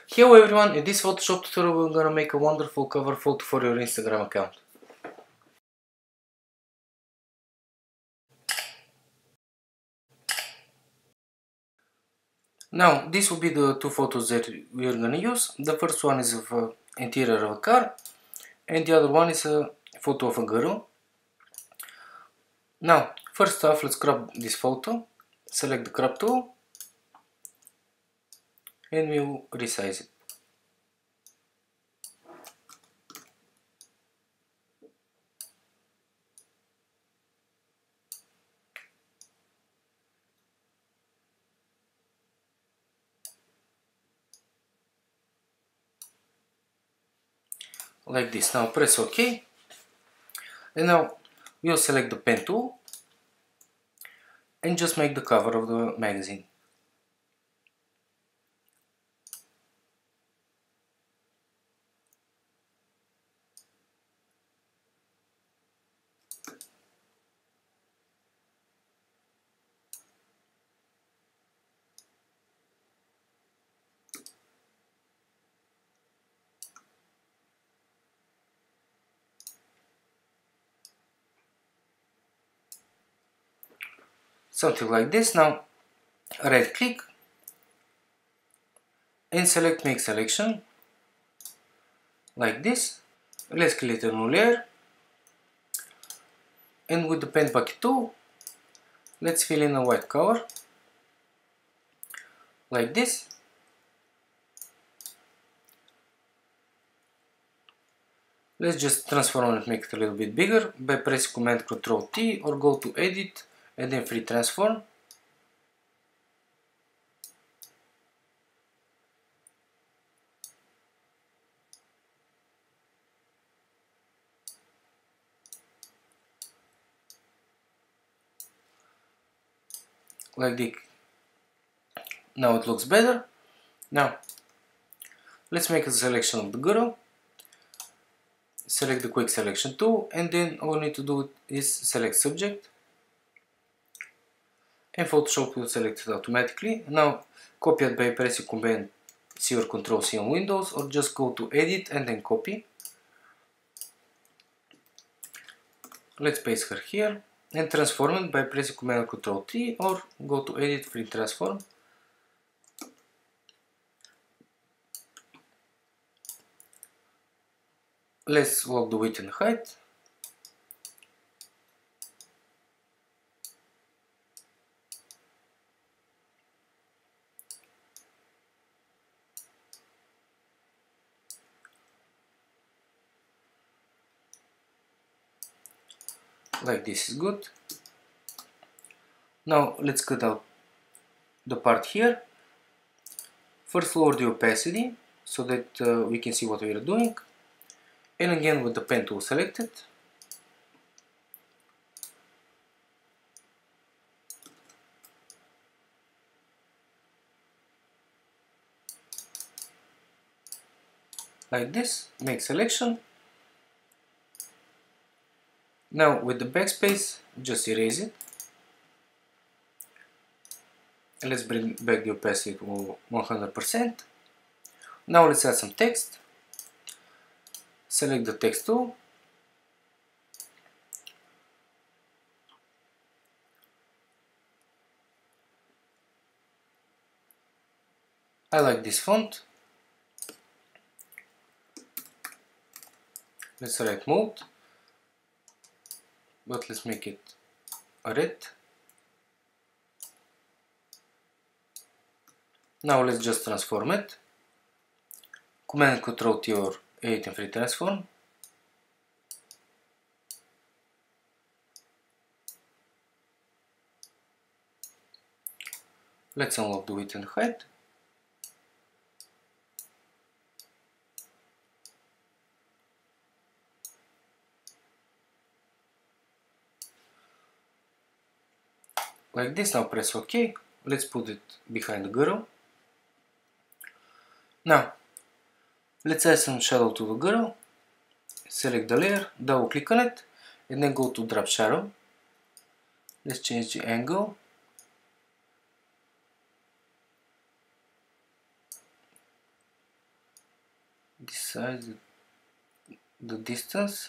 Hello everyone, in this Photoshop tutorial we're gonna make a wonderful cover photo for your Instagram account. Now, this will be the two photos that we are gonna use. The first one is of the interior of a car, and the other one is a photo of a girl. Now, first off, let's crop this photo. Select the crop tool, and we'll resize it. Like this. Now press OK, and now we'll select the pen tool and just make the cover of the magazine. Something like this. Now right click and select make selection like this. Let's create a new layer, and with the pen bucket tool let's fill in a white color like this. Let's just transform and make it a little bit bigger by pressing Command Ctrl T or go to Edit and then Free Transform. Like this. Now it looks better. Now let's make a selection of the girl. Select the quick selection tool, and then all we need to do is select subject, and Photoshop will select it automatically. Now copy it by pressing Command C or Ctrl C on Windows, or just go to Edit and then copy. Let's paste her here and transform it by pressing Command Ctrl T or go to Edit, Free Transform. Let's lock the width and height. Like this is good. Now let's cut out the part here. First lower the opacity so that we can see what we are doing. And again with the pen tool selected. Like this, make selection. Now with the backspace, just erase it. And let's bring back the opacity to 100%. Now let's add some text. Select the text tool. I like this font. Let's select mode, but let's make it red. Now let's just transform it. Command Ctrl T or Edit and Free Transform. Let's unlock the width and height. Like this. Now press OK. Let's put it behind the girl. Now let's add some shadow to the girl. Select the layer, double click on it, and then go to drop shadow. Let's change the angle. this size, the distance.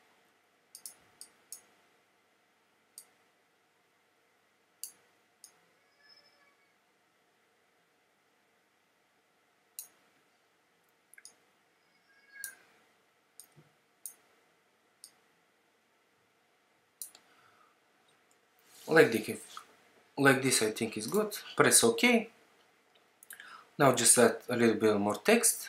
Like this I think is good. Press OK. Now just add a little bit more text.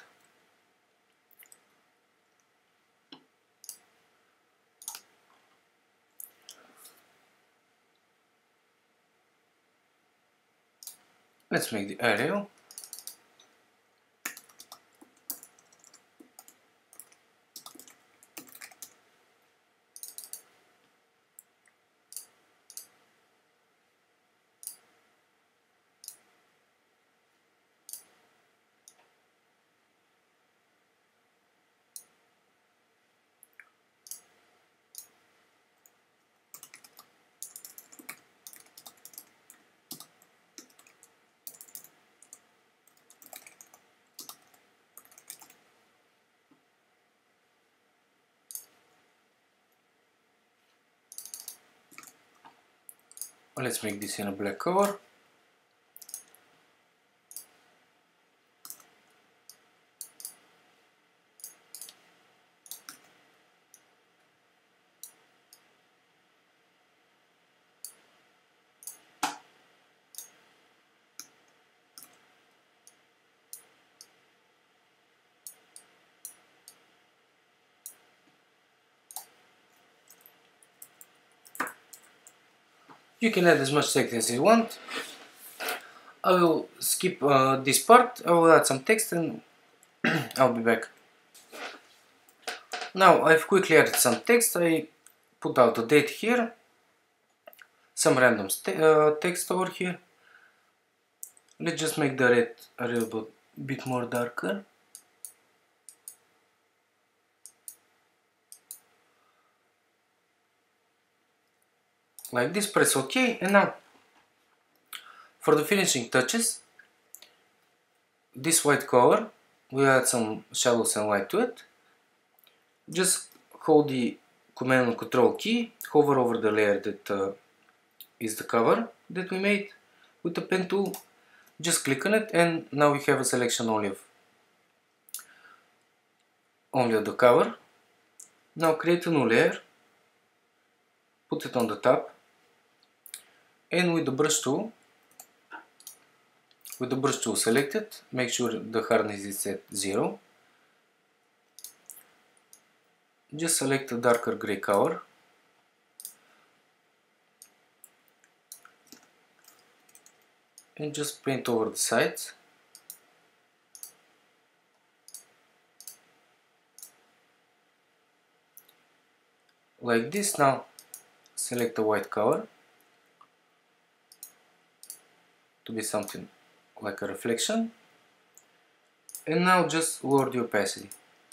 Let's make the Arial. Let's make this in a black color. You can add as much text as you want. I will skip this part. I will add some text and I'll be back. Now I've quickly added some text. I put out the date here, some random text over here. Let's just make the red a little bit more darker. Like this, press OK, and now for the finishing touches, this white color, we'll add some shadows and light to it. Just hold the Command and Control key, hover over the layer that is the cover that we made with the pen tool, just click on it, and now we have a selection only of the cover. Now create a new layer, put it on the top, and with the brush tool selected, make sure the hardness is at 0. Just select a darker gray color and just paint over the sides. Like this. Now select a white color to be something like a reflection, and now just lower the opacity.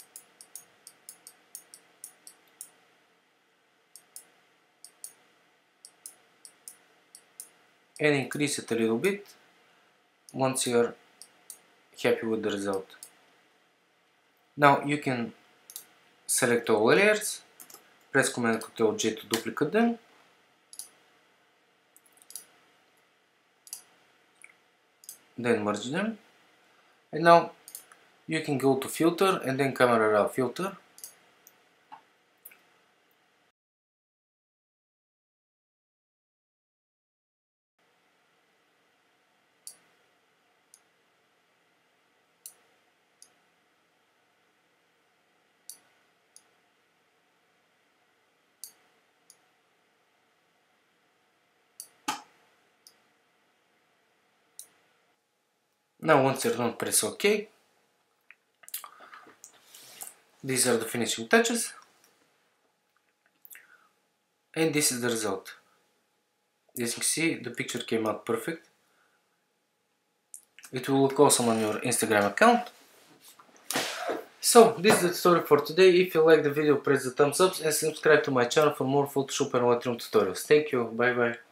And increase it a little bit once you're happy with the result. Now you can select all layers, press Command Ctrl J to duplicate them, then merge them, and now you can go to Filter and then Camera Raw Filter. Now once you're done, press OK. These are the finishing touches, and this is the result. As you can see, the picture came out perfect. It will look awesome on your Instagram account. So this is the tutorial for today. If you like the video, press the thumbs up and subscribe to my channel for more Photoshop and Lightroom tutorials. Thank you, bye bye.